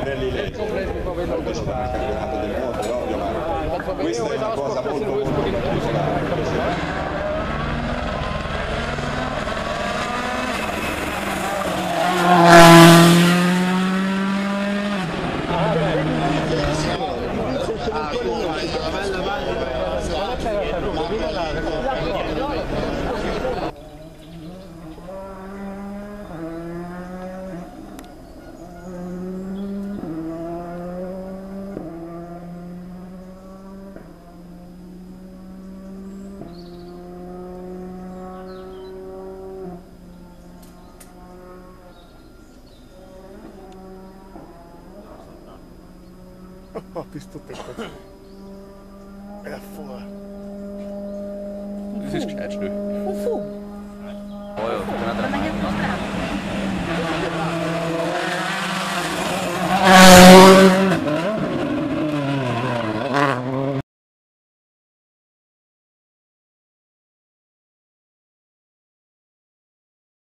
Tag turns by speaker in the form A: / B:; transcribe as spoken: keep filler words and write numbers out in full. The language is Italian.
A: Pirelli Legge. Questo non è il campionato del mondo, è ovvio, ma questa è una cosa molto molto particolare.
B: Oh, bist du deppert. Ja, voll.
C: Das ist gescheit schnell.